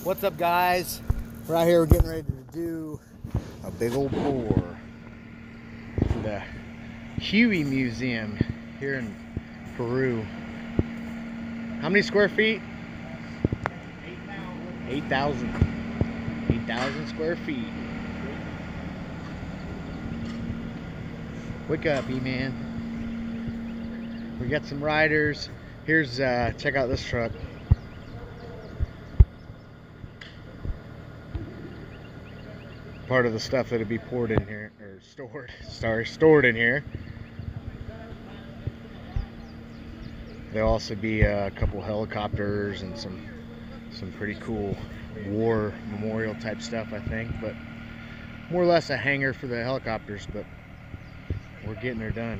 What's up, guys? We're out here, we're getting ready to do a big old pour for the Huey Museum here in Peru. How many square feet? 8,000. 8,000 square feet. Wake up, E-Man. We got some riders. Here's, check out this truck. Part of the stuff that'll be poured in here, or stored in here. There'll also be a couple helicopters and some pretty cool war memorial type stuff, I think, but more or less a hangar for the helicopters, but we're getting her done.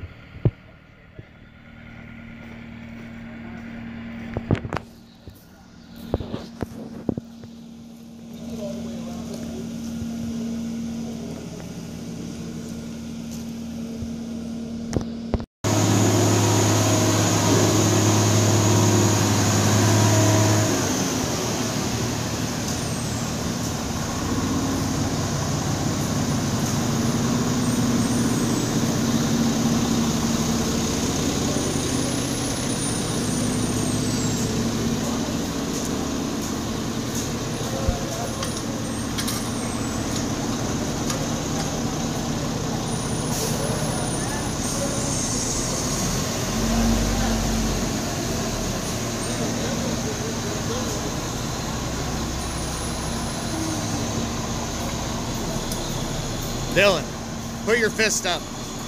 Dylan, put your fist up.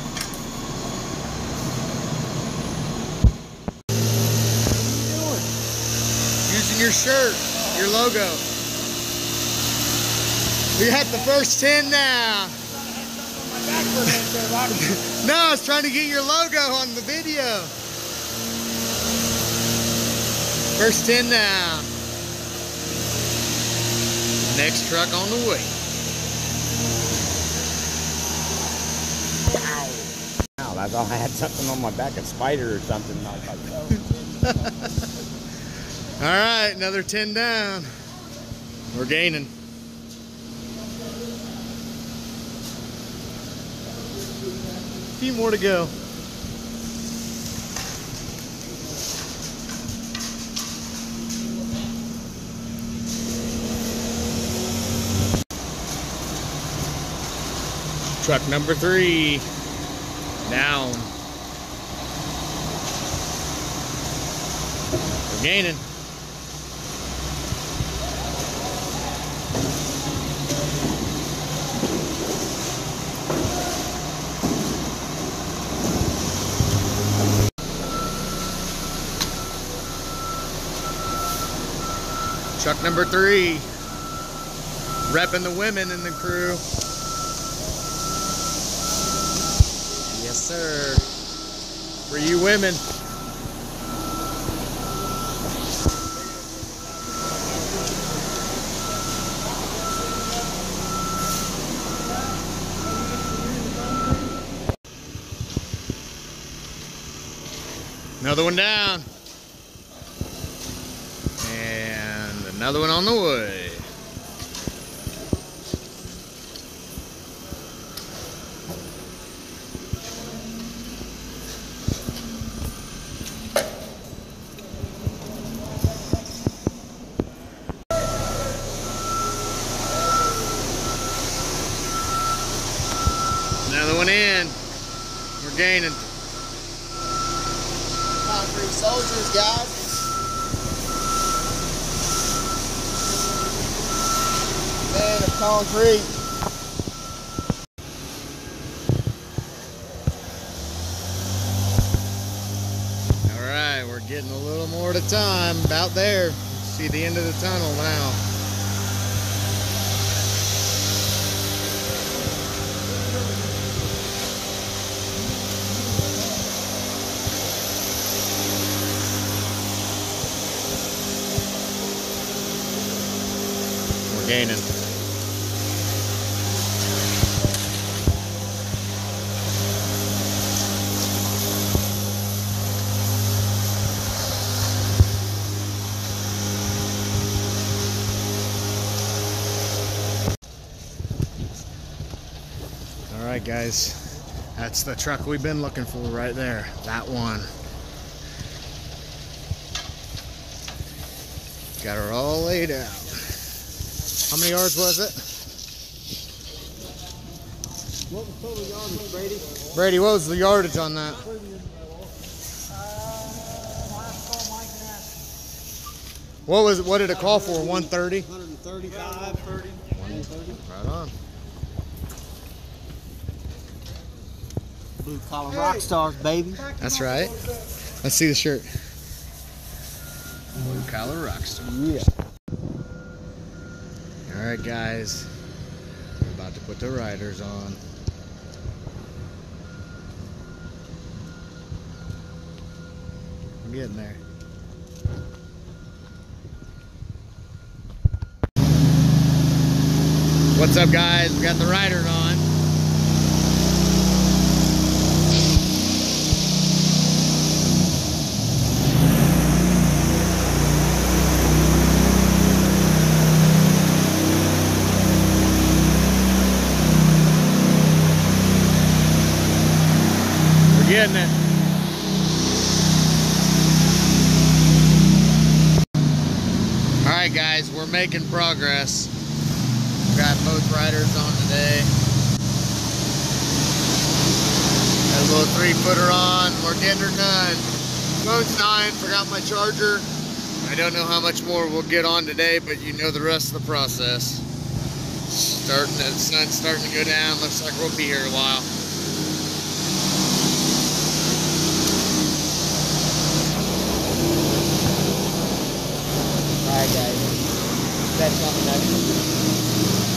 What are you doing? Using your shirt, your logo. We got the first 10 now. No, I was trying to get your logo on the video. First 10 now. Next truck on the way. I thought I had something on my back, a spider or something. I was like, oh. All right, another 10 down. We're gaining. A few more to go. Truck number 3. Down. We're gaining. Truck number 3. Repping the women in the crew. Yes, sir. For you women. Another one down. And another one on the way. Another one in. We're gaining. Concrete soldiers, guys. Man of concrete. All right, we're getting a little more at a time. About there. See the end of the tunnel now. Gaining. guys, that's the truck we've been looking for right there. That one. Got her all laid out. How many yards was it? What was total yardage, Brady? Brady, what was the yardage on that? What did it call for? 130? 135, 30. 130. Right on. Blue collar rock stars, baby. That's right. Let's see the shirt. Blue collar rockstar. Yeah. Alright guys, we're about to put the riders on. I'm getting there. What's up guys? We got the riders on. Getting it. Alright guys, we're making progress. Got both riders on today. Got a little 3-footer on. We're getting her done. Phone's dying, forgot my charger. I don't know how much more we'll get on today, but you know the rest of the process. The sun's starting to go down. Looks like we'll be here a while. Alright, guys. That's something